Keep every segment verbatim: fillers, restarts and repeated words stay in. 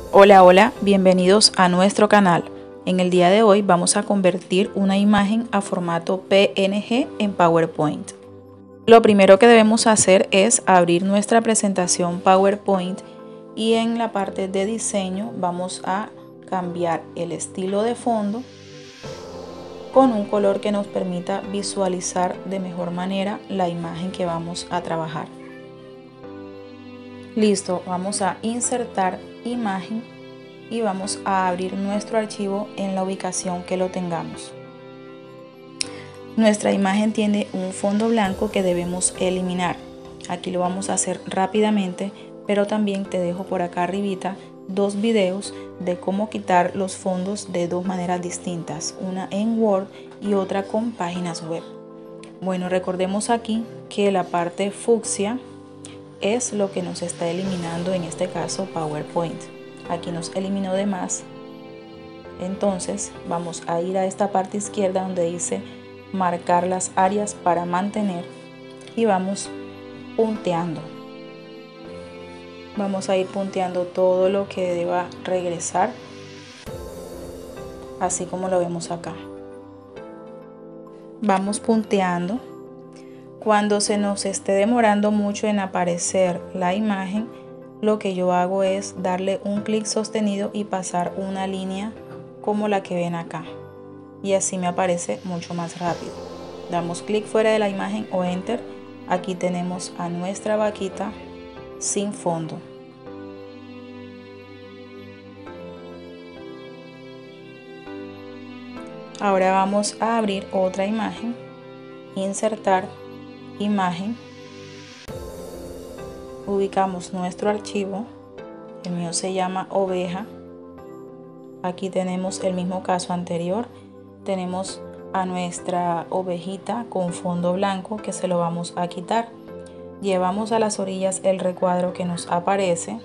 Hola, hola, bienvenidos a nuestro canal. En el día de hoy vamos a convertir una imagen a formato P N G en PowerPoint. Lo primero que debemos hacer es abrir nuestra presentación PowerPoint y en la parte de diseño vamos a cambiar el estilo de fondo con un color que nos permita visualizar de mejor manera la imagen que vamos a trabajar. Listo, vamos a insertar imagen y vamos a abrir nuestro archivo en la ubicación que lo tengamos. Nuestra imagen tiene un fondo blanco que debemos eliminar. Aquí lo vamos a hacer rápidamente, pero también te dejo por acá arribita dos videos de cómo quitar los fondos de dos maneras distintas, una en Word y otra con páginas web. Bueno, recordemos aquí que la parte fucsia es lo que nos está eliminando en este caso PowerPoint. Aquí nos eliminó de más. Entonces vamos a ir a esta parte izquierda donde dice marcar las áreas para mantener y vamos punteando. Vamos a ir punteando todo lo que deba regresar, así como lo vemos acá. Vamos punteando. Cuando se nos esté demorando mucho en aparecer la imagen, lo que yo hago es darle un clic sostenido y pasar una línea como la que ven acá. Y así me aparece mucho más rápido. Damos clic fuera de la imagen o enter. Aquí tenemos a nuestra vaquita sin fondo. Ahora vamos a abrir otra imagen, insertar imagen, ubicamos nuestro archivo, el mío se llama oveja. Aquí tenemos el mismo caso anterior, tenemos a nuestra ovejita con fondo blanco que se lo vamos a quitar. Llevamos a las orillas el recuadro que nos aparece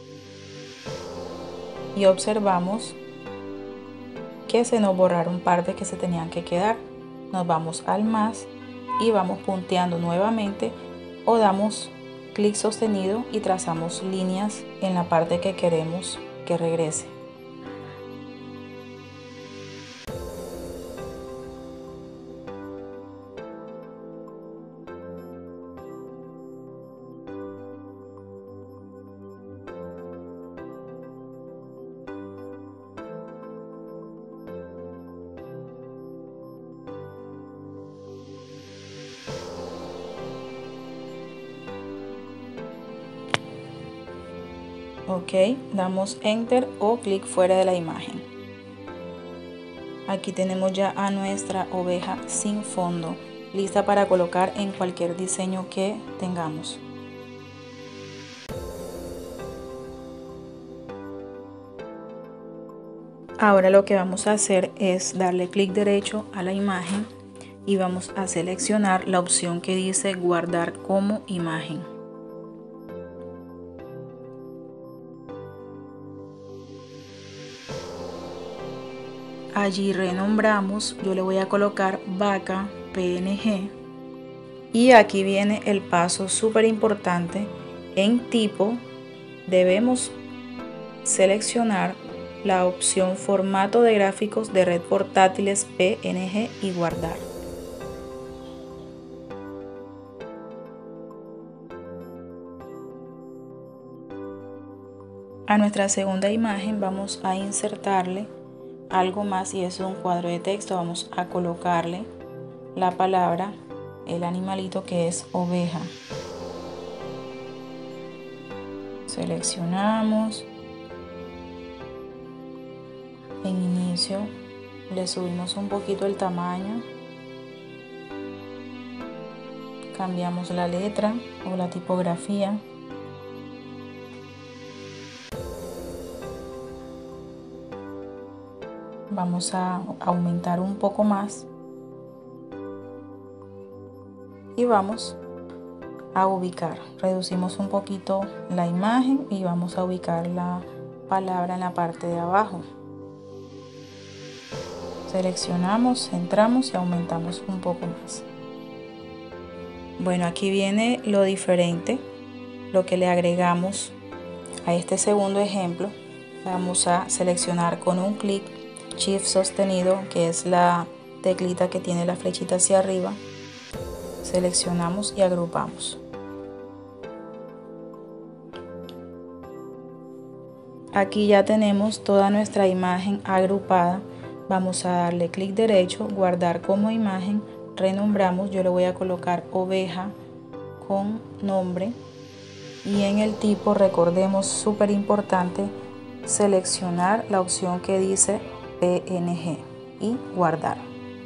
y observamos que se nos borraron partes que se tenían que quedar. Nos vamos al más y vamos punteando nuevamente o damos clic sostenido y trazamos líneas en la parte que queremos que regrese. Ok, damos enter o clic fuera de la imagen. Aquí tenemos ya a nuestra oveja sin fondo, lista para colocar en cualquier diseño que tengamos. Ahora lo que vamos a hacer es darle clic derecho a la imagen y vamos a seleccionar la opción que dice guardar como imagen. Allí renombramos, yo le voy a colocar vaca P N G y aquí viene el paso súper importante. En tipo debemos seleccionar la opción formato de gráficos de red portátiles P N G y guardar. A nuestra segunda imagen vamos a insertarle algo más y es un cuadro de texto. Vamos a colocarle la palabra, el animalito que es oveja. Seleccionamos. En inicio le subimos un poquito el tamaño. Cambiamos la letra o la tipografía. Vamos a aumentar un poco más y vamos a ubicar. Reducimos un poquito la imagen y vamos a ubicar la palabra en la parte de abajo. Seleccionamos, centramos y aumentamos un poco más. Bueno, aquí viene lo diferente, lo que le agregamos a este segundo ejemplo. Vamos a seleccionar con un clic Shift sostenido, que es la teclita que tiene la flechita hacia arriba. Seleccionamos y agrupamos. Aquí ya tenemos toda nuestra imagen agrupada. Vamos a darle clic derecho, guardar como imagen, renombramos. Yo le voy a colocar oveja con nombre y en el tipo, recordemos, súper importante, seleccionar la opción que dice P N G y guardar.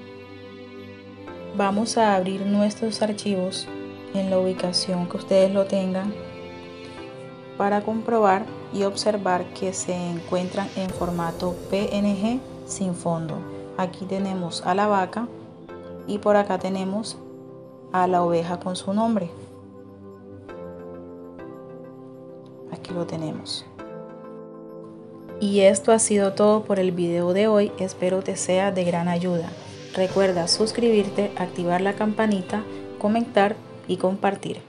Vamos a abrir nuestros archivos en la ubicación que ustedes lo tengan para comprobar y observar que se encuentran en formato P N G sin fondo. Aquí tenemos a la vaca y por acá tenemos a la oveja con su nombre. Aquí lo tenemos. Y esto ha sido todo por el video de hoy. Espero te sea de gran ayuda. Recuerda suscribirte, activar la campanita, comentar y compartir.